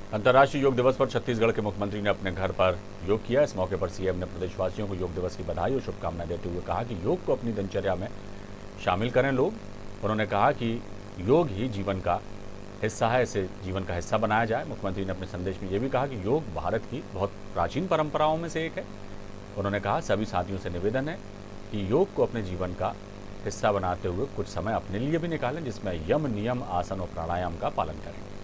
अंतर्राष्ट्रीय योग दिवस पर छत्तीसगढ़ के मुख्यमंत्री ने अपने घर पर योग किया। इस मौके पर सीएम ने प्रदेशवासियों को योग दिवस की बधाई और शुभकामनाएं देते हुए कहा कि योग को अपनी दिनचर्या में शामिल करें लोग। उन्होंने कहा कि योग ही जीवन का हिस्सा है, इसे जीवन का हिस्सा बनाया जाए। मुख्यमंत्री ने अपने संदेश में ये भी कहा कि योग भारत की बहुत प्राचीन परंपराओं में से एक है। उन्होंने कहा सभी साथियों से निवेदन है कि योग को अपने जीवन का हिस्सा बनाते हुए कुछ समय अपने लिए भी निकालें, जिसमें यम, नियम, आसन और प्राणायाम का पालन करें।